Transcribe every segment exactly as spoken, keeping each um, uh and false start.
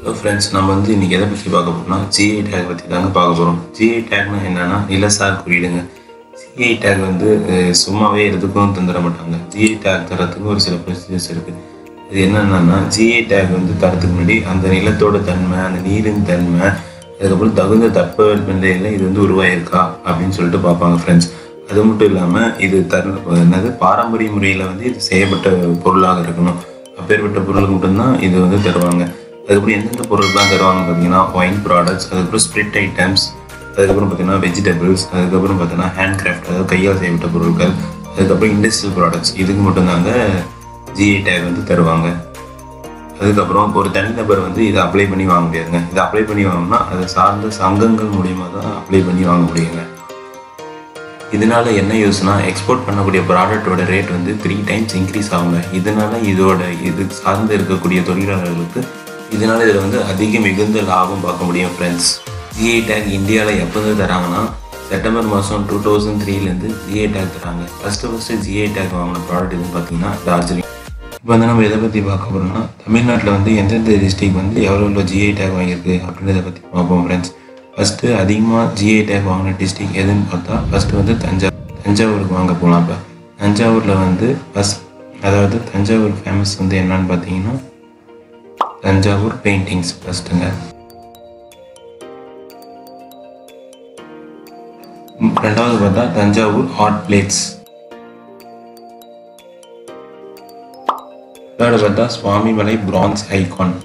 Hello friends, நம்ம வந்து இன்றைக்கி எதை பற்றி பார்க்க போகிறோம்னா ஜிஐ டேக் பற்றி தாங்க பார்க்க போகிறோம். ஜிஐ டேக்னா என்னென்னா நிலசார் குறியீடுங்க. ஜிஐ டேக் வந்து சும்மாவே எதுக்கும் தந்துட மாட்டாங்க. ஜிஐ டேக் தரத்துக்கு ஒரு சில ப்ரொசீஜர்ஸ் இருக்குது. இது என்னென்னா ஜிஐ டேக் வந்து தரத்துக்கு முன்னாடி அந்த நிலத்தோட தன்மை, அந்த நீரின் தன்மை, அதுக்கப்புறம் தகுந்த தட்பவெப்பநிலையில் இது வந்து உருவாயிருக்கா அப்படின்னு சொல்லிட்டு பார்ப்பாங்க ஃப்ரெண்ட்ஸ். அது மட்டும் இல்லாமல் இது தர என்னது பாரம்பரிய முறையில் வந்து இது செய்யப்பட்ட பொருளாக இருக்கணும். அப்பேற்பட்ட பொருளுக்கு மட்டும்தான் இது வந்து தருவாங்க. அதுக்கப்புறம் எந்தெந்த பொருள்லாம் தருவாங்கன்னு பார்த்தீங்கன்னா ஒயின் ப்ராடக்ட்ஸ், அதுக்கப்புறம் ஸ்பிரிட் ஐட்டம்ஸ், அதுக்கப்புறம் பார்த்தீங்கன்னா வெஜிடபிள்ஸ், அதுக்கப்புறம் பார்த்தீங்கன்னா ஹேண்ட் கிராஃப்ட், அதாவது கையால் செய்யப்பட்ட பொருட்கள், அதுக்கப்புறம் இண்டஸ்ட்ரியல் ப்ராடக்ட்ஸ். இதுக்கு மட்டும்தாங்க ஜிஐ டேக் வந்து தருவாங்க. அதுக்கப்புறம் ஒரு தனிநபர் வந்து இதை அப்ளை பண்ணி வாங்க முடியாதுங்க. இதை அப்ளை பண்ணி வாங்கினா அதை சார்ந்த சங்கங்கள் மூலியமாக தான் அப்ளை பண்ணி வாங்க முடியுங்க. இதனால என்ன யூஸ்னா, எக்ஸ்போர்ட் பண்ணக்கூடிய ப்ராடக்டோட ரேட் வந்து த்ரீ டைம்ஸ் இன்க்ரீஸ் ஆகுங்க. இதனால இதோட இது சார்ந்து இருக்கக்கூடிய தொழிலாளர்களுக்கு இதனால இதில் வந்து அதிக மிகுந்த லாபம் பார்க்க முடியும் ஃப்ரெண்ட்ஸ். ஜிஐ டேக் இந்தியாவில் எப்போது தராங்கன்னா செப்டம்பர் மாதம் டூ தௌசண்ட் த்ரீலேருந்து ஜிஐ டேக் தராங்க. ஃபஸ்ட்டு ஃபஸ்ட்டு ஜிஐ டேக் வாங்கின ப்ராடக்ட் எதுன்னு பார்த்தீங்கன்னா டார்ஜிலிங். இப்போ வந்து நம்ம எதை பற்றி பார்க்க போகிறோம்னா தமிழ்நாட்டில் வந்து எந்தெந்த டிஸ்ட்ரிக் வந்து எவ்வளோ எவ்வளோ ஜிஐ டேக் வாங்கியிருக்கு அப்படின்றத பற்றி பார்ப்போம் ஃப்ரெண்ட்ஸ். ஃபஸ்ட்டு அதிகமாக ஜிஐ டேக் வாங்கின டிஸ்ட்ரிக் எதுன்னு பார்த்தா ஃபஸ்ட்டு வந்து தஞ்சாவூர். தஞ்சாவூருக்கு வாங்க போகலாம். இப்போ தஞ்சாவூரில் வந்து ஃபஸ்ட் அதாவது தஞ்சாவூர் ஃபேமஸ் வந்து என்னன்னு பார்த்தீங்கன்னா தஞ்சாவூர் பெயிண்டிங்ஸ் ஃபஸ்ட்டுங்க. ரெண்டாவது பார்த்தா தஞ்சாவூர் ஆர்ட் பிளேட்ஸ். தேர்டு பார்த்தா Swamimalai bronze icon.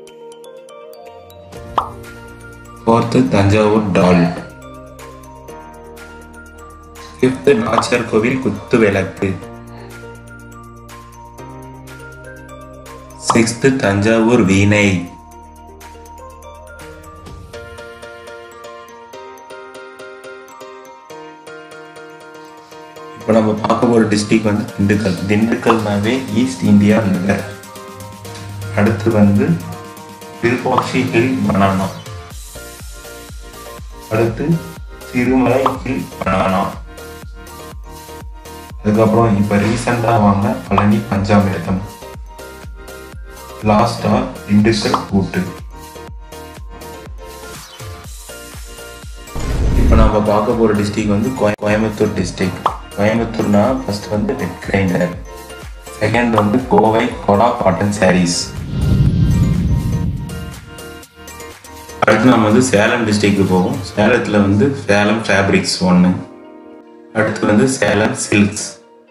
Fourth Thanjavur doll. Fifth Nachiyar Kovil குத்து விளக்கு. சிக்ஸ்த்து தஞ்சாவூர் வீணை. இப்போ நம்ம பார்க்க போகிற டிஸ்ட்ரிக்ட் வந்து திண்டுக்கல். திண்டுக்கல்னாவே ஈஸ்ட் இந்தியா நகர். அடுத்து வந்து விருப்பாட்சி ஹில் பனானா. அடுத்து சிறுமலை ஹில் பனானா. அதுக்கப்புறம் இப்போ ரீசெண்டாக வாங்க பழனி பஞ்சாமிர்தம். லாஸ்டா திண்டுக்கல் கூட்டு. இப்போ நம்ம பார்க்க போகிற டிஸ்ட்ரிக்ட் வந்து கோயம்புத்தூர் டிஸ்ட்ரிக்ட். கோயம்புத்தூர்னா ஃபர்ஸ்ட் வந்து ரெட் கிரைண்டர், செகண்ட் வந்து கோவை கொடா காட்டன் சாரீஸ். அடுத்து நம்ம வந்து சேலம் டிஸ்ட்ரிக்ட் போவோம். சேலத்தில் வந்து சேலம் ஃபேப்ரிக்ஸ் ஒன்று. அடுத்து வந்து சேலம் சில்க்ஸ்.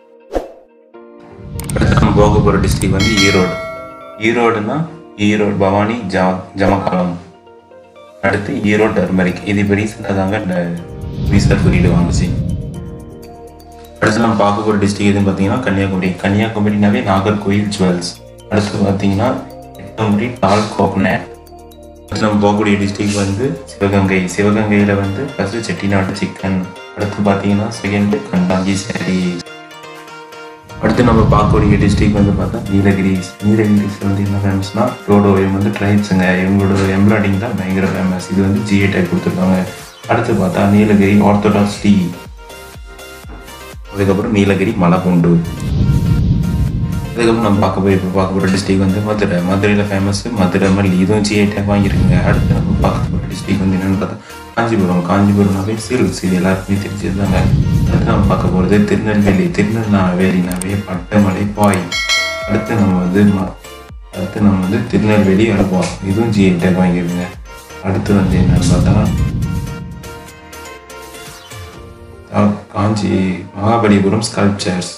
அடுத்து நம்ம போக போகிற டிஸ்ட்ரிக்ட் வந்து ஈரோடு. ஈரோடுனா ஈரோடு பவானி ஜா ஜமக்காலம். அடுத்து ஈரோடு டர்மரிக். இது இப்போ ரீசெண்டாக தாங்க விசார் குறியீடு வாங்குச்சு. அடுத்து நம்ம பார்க்க போகிற டிஸ்ட்ரிக்ட் எதுன்னு பார்த்தீங்கன்னா கன்னியாகுமரி. கன்னியாகுமரினாவே நாகர்கோயில் ஜுவல்ஸ். அடுத்து பார்த்தீங்கன்னா எட்டமரி டால் கோகனட். அடுத்து நம்ம போகக்கூடிய டிஸ்ட்ரிக்ட் வந்து சிவகங்கை. சிவகங்கையில் வந்து ஃபஸ்ட்டு செட்டிநாடு சிக்கன். அடுத்து பார்த்தீங்கன்னா செகண்டு கண்டாங்கி சாரி. அடுத்து நம்ம பார்க்கக்கூடிய டிஸ்ட்ரிக்ட் வந்து பார்த்தா நீலகிரிஸ். நீலகிரிஸ் வந்து என்ன ஃபேமஸ்னா ரோடோ இவங்க வந்து ட்ரைப்ஸுங்க. இவங்களோட எம்ப்ராய்டிங் தான் பயங்கர ஃபேமஸ். இது வந்து ஜிஐ டேக் கொடுத்துருக்காங்க. அடுத்து பார்த்தா நீலகிரி ஆர்த்தடாக்ஸ் டீ. அதுக்கப்புறம் நீலகிரி மலைப்பூண்டு. அதுக்கப்புறம் நம்ம பார்க்க போய் இப்போ பார்க்க போகிற டிஸ்ட்ரிக்ட் வந்து மதுரை. மதுரையில் ஃபேமஸ் மதுரை மல்லி. இதுவும் ஜிஐ டேக் வாங்கியிருக்குங்க. அடுத்து நம்ம பார்க்க போகிற டிஸ்ட்ரிக்ட் வந்து என்னென்னு பார்த்தா காஞ்சிபுரம். காஞ்சிபுரம்னாவே சில்க்ஸ். இது எல்லாருக்குமே தெரிஞ்சதுதாங்க. அடுத்து நம்ம பார்க்க போகிறது திருநெல்வேலி. திருநெல்வேலினாவே பட்டமலை பாய். அடுத்து நம்ம வந்து அடுத்து நம்ம வந்து திருநெல்வேலி அல்வா. இதுவும் ஜிஐ டேக் வாங்கியிருக்குங்க. அடுத்து வந்து என்னென்னு பார்த்தா காஞ்சி மகாபலிபுரம் ஸ்கல்ப்சர்ஸ்.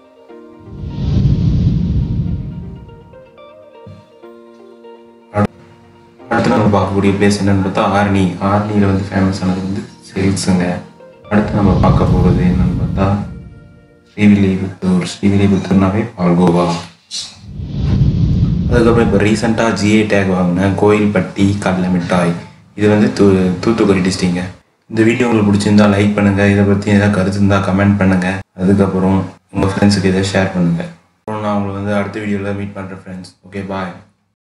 அடுத்து நம்ம பார்க்கக்கூடிய பிளேஸ் என்னன்னு பார்த்தா ஆர்னி. ஆர்னியில் வந்து ஃபேமஸ் ஆனது வந்து சில்க்ஸுங்க. அடுத்து நம்ம பார்க்க போகிறது என்னன்னு பார்த்தா ஸ்ரீவில்லிபுத்தூர். ஸ்ரீவில்லிபுத்தூர்னாவே பால்கோவா. அதுக்கப்புறம் இப்போ ரீசெண்டாக ஜிஐ டேக் வாங்கின கோயில்பட்டி கடலை மிட்டாய். இது வந்து தூ தூத்துக்குடி டிஸ்ட்ரிக்ங்க. இந்த வீடியோ உங்களுக்கு பிடிச்சிருந்தா லைக் பண்ணுங்கள். இதை பற்றி ஏதாவது கருத்து இருந்தால் கமெண்ட் பண்ணுங்கள். அதுக்கப்புறம் உங்கள் ஃப்ரெண்ட்ஸுக்கு இதை ஷேர் பண்ணுங்கள். அப்புறம் நான் உங்களை வந்து அடுத்த வீடியோவில் மீட் பண்ணுறேன் ஃப்ரெண்ட்ஸ். ஓகே, பாய்.